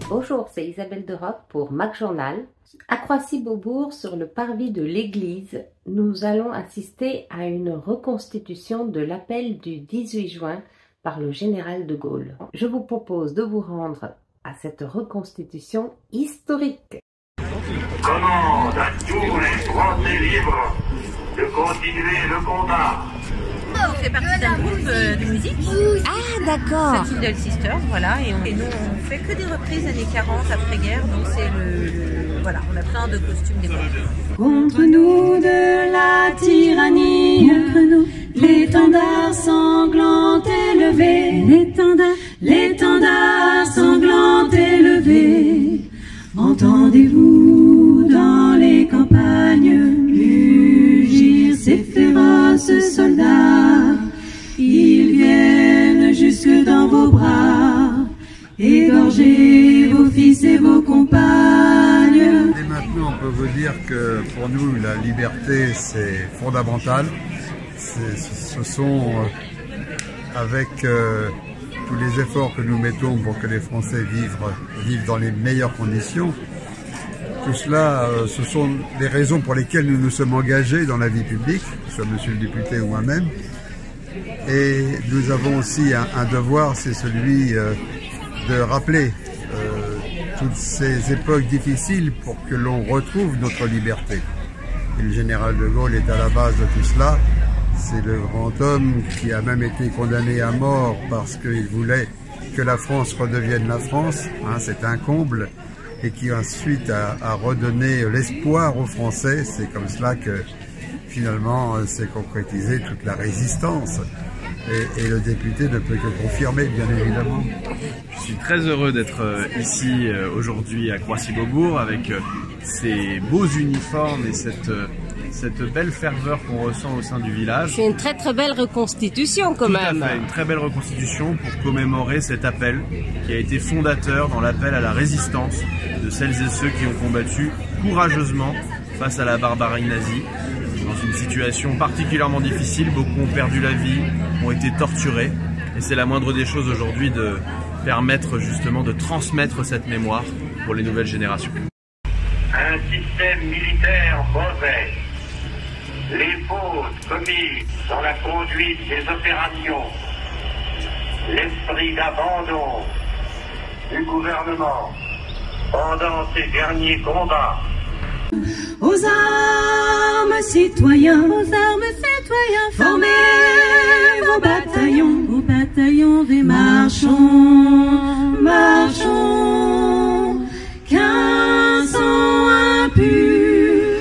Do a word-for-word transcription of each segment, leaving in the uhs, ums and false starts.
Bonjour, c'est Isabelle de Rock pour Mac Journal. À Croissy-Beaubourg, sur le parvis de l'église, nous allons assister à une reconstitution de l'appel du dix-huit juin par le général de Gaulle. Je vous propose de vous rendre à cette reconstitution historique. Commande à tous les Français libres de continuer le combat. On fait partie d'un groupe euh, de musique. Ah, d'accord. Saint Idol Sisters, voilà. Et, on, et nous, on fait que des reprises années quarante, après-guerre. Donc, c'est le, le. Voilà, on a plein de costumes des modes. Contre nous de la tyrannie, contre nous, l'étendard sanglant élevé, l'étendard, l'étendard sanglant élevé. Entendez-vous dans les campagnes mugir ces féroces soldats? Ils viennent jusque dans vos bras, égorger vos fils et vos compagnes. Et maintenant, on peut vous dire que pour nous, la liberté, c'est fondamental. Ce sont, euh, avec euh, tous les efforts que nous mettons pour que les Français vivent, vivent dans les meilleures conditions, tout cela, euh, ce sont les raisons pour lesquelles nous nous sommes engagés dans la vie publique, que ce soit monsieur le député ou moi-même. Et nous avons aussi un, un devoir, c'est celui euh, de rappeler euh, toutes ces époques difficiles pour que l'on retrouve notre liberté. Et le général de Gaulle est à la base de tout cela. C'est le grand homme qui a même été condamné à mort parce qu'il voulait que la France redevienne la France, hein, c'est un comble, et qui ensuite a, a redonné l'espoir aux Français. C'est comme cela que finalement s'est concrétisée toute la résistance. Et, et le député ne peut que confirmer, bien évidemment. Je suis très heureux d'être ici aujourd'hui à Croissy-Beaubourg avec ces beaux uniformes et cette, cette belle ferveur qu'on ressent au sein du village. C'est une très très belle reconstitution quand Tout même. à fait, une très belle reconstitution pour commémorer cet appel qui a été fondateur dans l'appel à la résistance de celles et ceux qui ont combattu courageusement face à la barbarie nazie. Dans une situation particulièrement difficile, beaucoup ont perdu la vie, ont été torturés, et c'est la moindre des choses aujourd'hui de permettre justement de transmettre cette mémoire pour les nouvelles générations. Un système militaire mauvais, les fautes commises dans la conduite des opérations, l'esprit d'abandon du gouvernement pendant ces derniers combats. Aux armes citoyens, aux armes citoyens, formez vos bataillons, vos bataillons et marchons, marchons, qu'un sang impur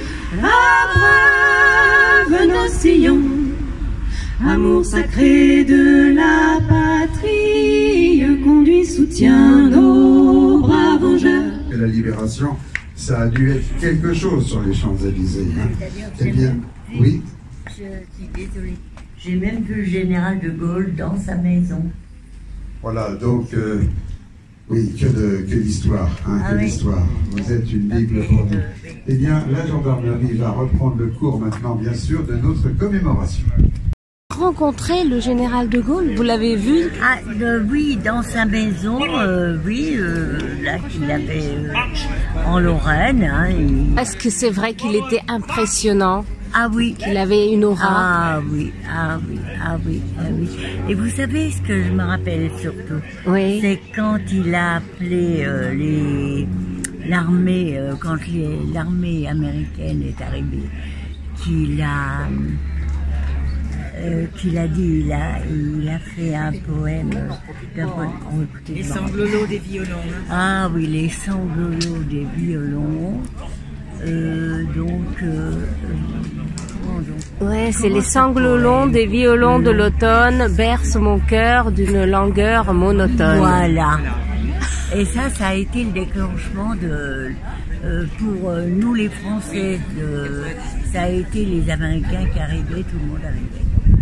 abreuve nos sillons, amour sacré de la patrie, conduit, soutient nos braves vengeurs. Et la libération, ça a dû être quelque chose sur les Champs-Élysées. Hein. Eh bien, oui. Je suis désolée. J'ai même vu le général de Gaulle dans sa maison. Voilà, donc, euh, oui, que de que l'histoire, hein, Ah que oui. l'histoire. Vous êtes une Bible pour nous. Eh bien, la gendarmerie va reprendre le cours maintenant, bien sûr, de notre commémoration. Rencontrer le général de Gaulle, vous l'avez vu? Ah, euh, oui, dans sa maison, euh, oui, euh, là qu'il avait euh, en Lorraine. Hein, et... Est-ce que c'est vrai qu'il était impressionnant? Ah oui. Qu'il avait une aura? Ah oui, ah oui, ah oui, ah oui. Et vous savez ce que je me rappelle surtout? Oui. C'est quand il a appelé euh, les l'armée, euh, quand l'armée américaine est arrivée, qu'il a... Euh, qu'il a dit, il a, il a fait un poème. Euh, oh, écoutez, Les sanglots des violons. Ah oui, les sanglots des violons. Euh, donc, euh, donc, Ouais, c'est les sanglots longs des violons de l'automne bercent mon cœur d'une langueur monotone. Voilà. Et ça, ça a été le déclenchement de, euh, pour euh, nous les Français, de, ça a été les Américains qui arrivaient, tout le monde arrivait.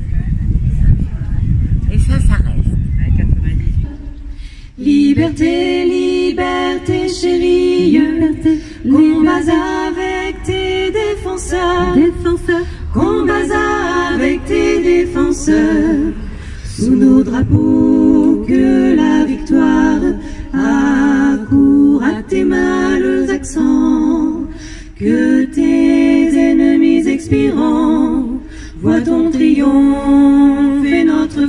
Et ça, ça reste. Liberté, liberté chérie, liberté, combats avec tes défenseurs, défenseurs, combats avec tes défenseurs, sous nos drapeaux, que la victoire accourt à tes mâles accents, que tes ennemis expirant voient ton triomphe et notre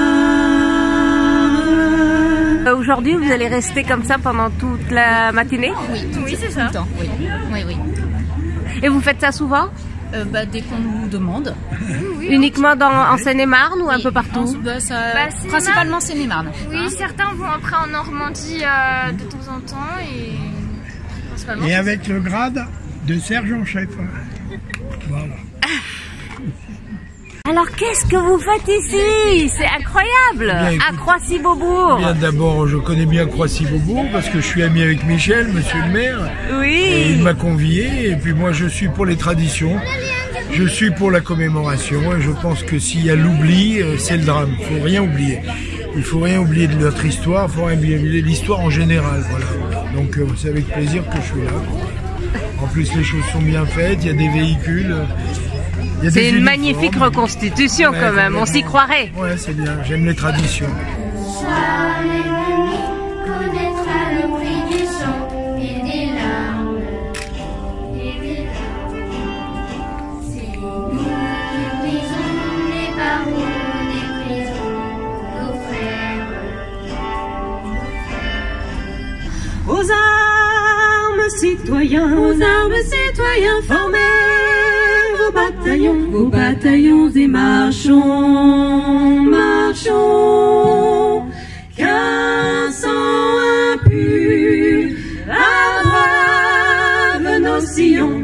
gloire. Aujourd'hui, vous allez rester comme ça pendant toute la matinée? Oui, oui c'est ça. Tout le temps, oui. Oui, oui. Et vous faites ça souvent? Euh, bah, dès qu'on nous demande. Oui, oui, uniquement dans, en Seine-et-Marne ou oui, un peu partout? en, bah, ça, bah, principalement Seine-et-Marne. Oui, hein. Certains vont après en Normandie euh, de temps en temps et principalement. Et avec le grade de sergent-chef. Voilà. Alors qu'est-ce que vous faites ici? C'est incroyable. Bien, écoute, à Croissy-Beaubourg. Bien, d'abord, je connais bien Croissy-Beaubourg parce que je suis ami avec Michel, monsieur le maire. Oui. Et il m'a convié et puis moi je suis pour les traditions, je suis pour la commémoration et je pense que s'il y a l'oubli, c'est le drame. Il ne faut rien oublier. Il faut rien oublier de notre histoire, il faut rien oublier de l'histoire en général. Voilà. Donc c'est avec plaisir que je suis là. En plus les choses sont bien faites, il y a des véhicules. C'est une magnifique reconstitution ouais, quand même, on s'y croirait. Ouais, c'est bien, j'aime les traditions. L'ennemi connaîtra le prix du sang et des larmes, et des larmes. C'est nous qui brisons les barreaux des prisons, nos frères. Aux armes citoyens, aux armes citoyens, formez vos bataillons, vos bataillons et marchons, marchons, qu'un sang impur abreuve nos sillons.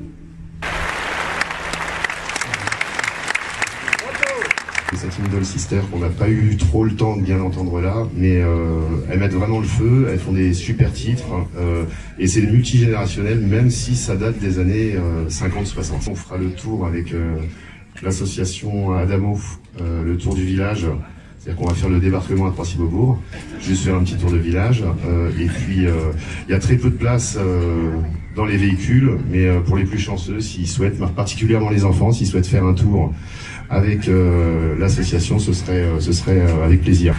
Cette Indol Sister qu'on n'a pas eu trop le temps de bien entendre là, mais euh, elles mettent vraiment le feu, elles font des super titres, euh, et c'est multigénérationnel, même si ça date des années euh, cinquante soixante. On fera le tour avec euh, l'association Adamo, euh, le tour du village, c'est-à-dire qu'on va faire le débarquement à Croissy-Beaubourg, juste faire un petit tour de village, euh, et puis il euh, y a très peu de place euh, dans les véhicules, mais euh, pour les plus chanceux, s'ils souhaitent, particulièrement les enfants, s'ils souhaitent faire un tour avec euh, l'association, ce serait, euh, ce serait euh, avec plaisir.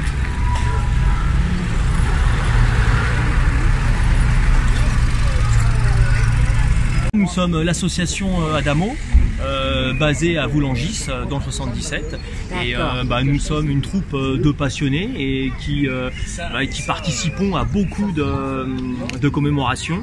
Nous sommes l'association Adamo, euh, basée à Voulangis dans le soixante-dix-sept, et euh, bah, nous sommes une troupe de passionnés et qui, euh, bah, qui participons à beaucoup de, de commémorations.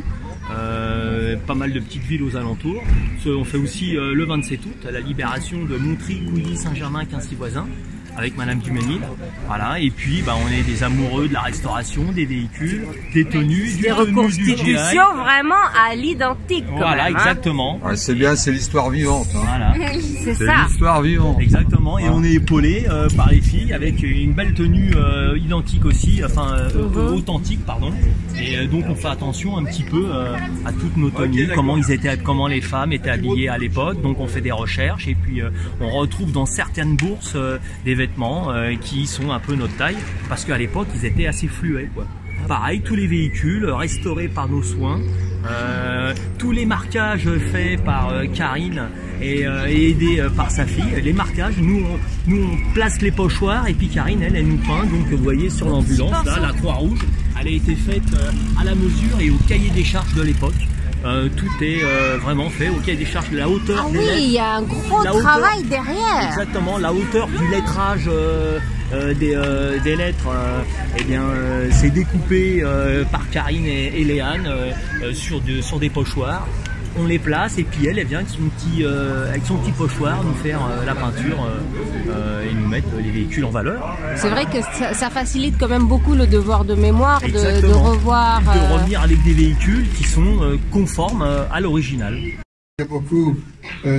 Euh, pas mal de petites villes aux alentours. On fait aussi euh, le vingt-sept août la libération de Montry, Couilly, Saint-Germain, Quincy-Voisins avec Madame Duménil. Voilà. Et puis bah, on est des amoureux de la restauration, des véhicules, des tenues, des reconstitutions vraiment à l'identique. Voilà, même, exactement. Hein. Ouais, c'est bien, c'est l'histoire vivante. Hein. Voilà. C'est ça. l'histoire vivante. Exactement. Et ouais. On est épaulé euh, par les filles avec une belle tenue euh, identique aussi, enfin euh, mm-hmm. authentique, pardon. Et euh, donc on fait attention un petit peu euh, à toutes nos tenues, okay, comment ils étaient, comment les femmes étaient habillées à l'époque. Donc on fait des recherches et puis euh, on retrouve dans certaines bourses euh, des vêtements euh, qui sont un peu notre taille, parce qu'à l'époque ils étaient assez fluets, quoi. Pareil, tous les véhicules restaurés par nos soins, euh, tous les marquages faits par euh, Karine et, euh, et aidés euh, par sa fille. Les marquages, nous on, nous on place les pochoirs et puis Karine elle, elle nous peint. Donc vous voyez sur l'ambulance là, la croix rouge, elle a été faite euh, à la mesure et au cahier des charges de l'époque. Euh, tout est euh, vraiment fait au cahier des charges de la hauteur. Ah des oui, lettres, il y a un gros travail hauteur, derrière. Exactement, la hauteur du lettrage euh, euh, des, euh, des lettres, euh, eh bien, euh, c'est découpé euh, par Karine et, et Léane euh, euh, sur, de, sur des pochoirs. On les place et puis elle, elle vient avec son petit, euh, avec son petit pochoir nous faire euh, la peinture euh, euh, et nous mettre les véhicules en valeur. C'est vrai que ça, ça facilite quand même beaucoup le devoir de mémoire, de, de revoir... De euh... revenir avec des véhicules qui sont euh, conformes euh, à l'original. Il y a beaucoup euh,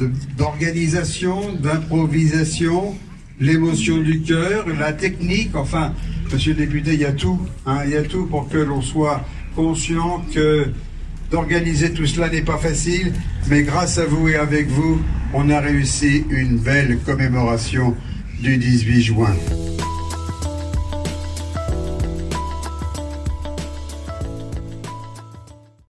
d'organisation, de, d'improvisation, l'émotion du cœur, la technique, enfin, monsieur le député, il y a tout, hein, il y a tout pour que l'on soit conscient que d'organiser tout cela n'est pas facile, mais grâce à vous et avec vous, on a réussi une belle commémoration du dix-huit juin.